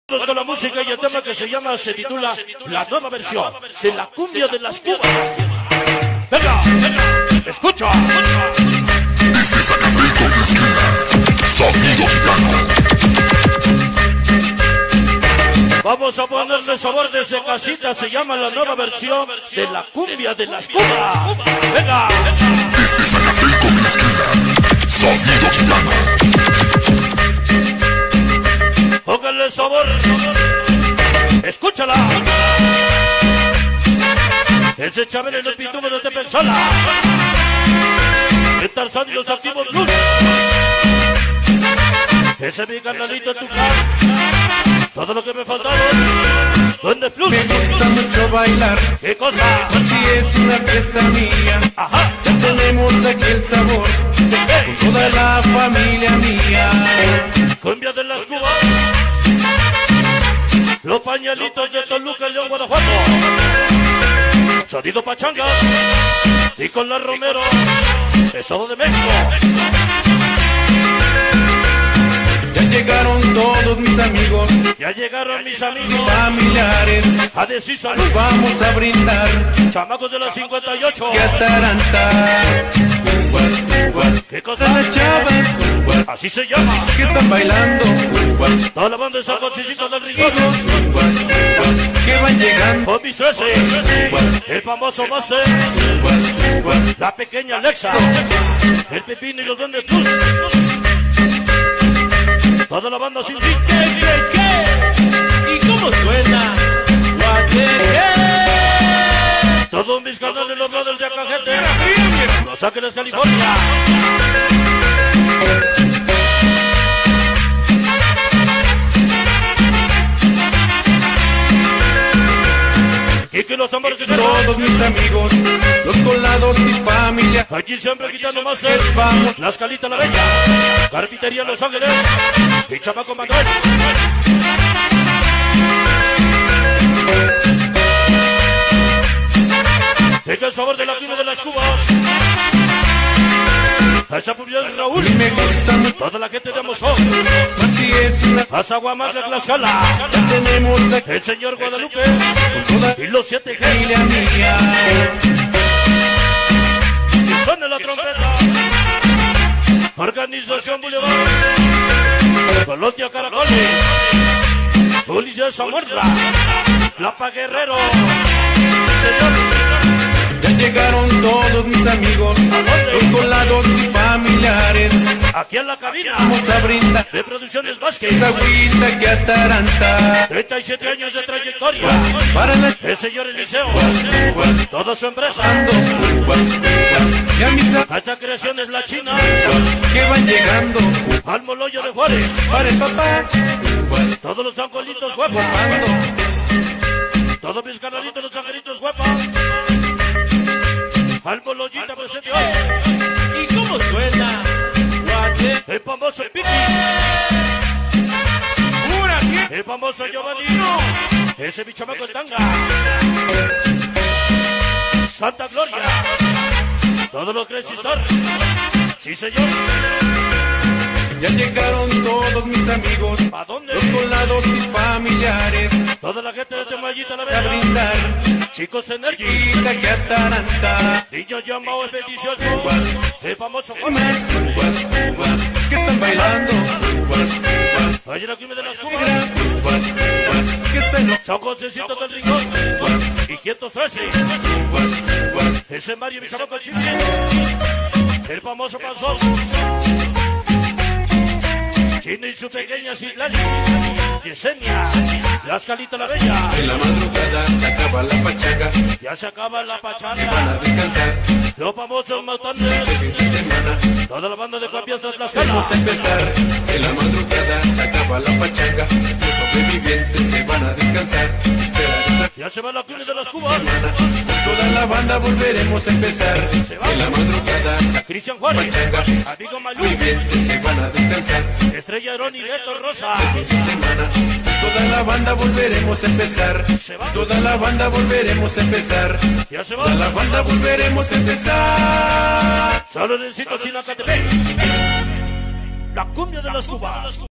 Con la música y el tema que se titula La Nueva Versión de la Cumbia de las Cubas. ¡Venga! ¡Escucha! Desde Zacatecas con la esquina, sonido gitano. Vamos a ponerle sabor desde casita, se llama La Nueva Versión de la Cumbia de las Cubas. ¡Venga! Desde Zacatecas con la esquina, sonido gitano. Póngale sabor, escúchala. Ese Chabelo en el pintubo de Tepensola. El Tarzán y los activos Luz. Ese mi carnalito en tu cara. Todo lo que me faltaron. ¿Dónde Plus? Me gusta mucho bailar. ¿Qué cosa? Así es una fiesta mía. Ajá. Ya tenemos aquí el sabor. Con toda la familia mía. Cumbia de las Cubas. Los pañalitos de Toluca, León, Guanajuato. Sonido Pachangas. Y con la Romero. Estado de México. Ya llegaron todos mis amigos. Ya llegaron mis amigos. Familiares. A decir salud. Vamos a brindar. Chamacos de la 58. Que ataranta. Cubas, cubas. ¿Qué cosa? Las chavas. Cubas. Así se llama. Que están bailando. Cubas. Toda la banda de San Francisco del Rincón. Cubas, cubas. Que van llegando. Con mis 13. El famoso Master. Cubas, cubas. La pequeña Alexa. El Pepino y los Duendes Plus. Toda la banda sin fin. ¿Qué? ¿Y cómo suena? Todos mis canales, los brothers de Acajete. Los Ángeles, California. Kiki, los amores de Todos mis amigos, los colados y familia. aquí siempre quitando más Vamos. La Escalita la Bella. Carpintería Los Ángeles. Y Chamaco Manuel. Deja el sabor de la Cumbia de las Cubas. A esa publicidad de Raúl. Me gusta mucho. Toda la gente de Amozón. Así es una. A Zaguamar de Tlaxcala. Ya tenemos aquí El señor Guadalupe. toda Y los 7 la familia mía. Y suena la trompeta. Organización Boulevard. Colonia Caracoles. Policía de Zamorra. Lapa Guerrero. Señor. Ya llegaron todos mis amigos, los colados y familiares. Aquí en la cabina. Vamos a brindar. De Producciones Vázquez. Esta agüita que ataranta. 37 años de trayectoria. Para la El señor Eliseo. cubas, Toda su empresa. ando cubas, cubas. Ya mis amigos Hasta Creaciones La China. que van llegando. Al Moloyo de Juárez. Para el papá, cubas, Todos los angelitos guapos. gozando. Todos mis canalitos, los angelitos guapos. Al Moloyita presente hoy. ¿Y cómo suena? El famoso Piquis. El famoso Giovanni. Ese mi chamaco en tanga. Santa Gloria. Todos los Crazy Stars. Sí, señor. Ya llegaron todos mis amigos, ¿A dónde? los colados y familiares. Toda la gente de Temayita la A Bella. brindar. Chicos Energy. Chiquita que ataranta. Niños llamado F18. El famoso Más Gómez. cubas, cubas, que están bailando. Cubas, cubas, Allí la Cumbia de las Cubas. cubas, cubas, que están locos. San Josecito del Rincón. Y 513. Cubas, cubas, Ese Mario mi chamaco Chiquis. El famoso Panzón. Chino y su pequeña Citlali. Yesenia. La Escalita la Bella. en la madrugada se acaba la pachanga. Ya se acaba la Van a pachanga. descansar. Los famosos matones. Fin de semana Toda la banda de Cuampias de Tlaxcala. vamos a empezar. En la madrugada se acaba la pachanga. Los sobrevivientes se van a descansar. Esperar Ya se va la Cumbia de las Cubas. esta semana. Toda la banda volveremos a empezar. En la madrugada se Cristian Juárez. Amigo Malú. sobrevivientes se van a descansar. Estrella Herón y Beto Rosa. Esta semana toda la banda volveremos a empezar. Toda la banda volveremos a empezar. Ya se Toda la va. banda volveremos a empezar. Solo necesito Sinacatepec. La Cumbia de las Cubas.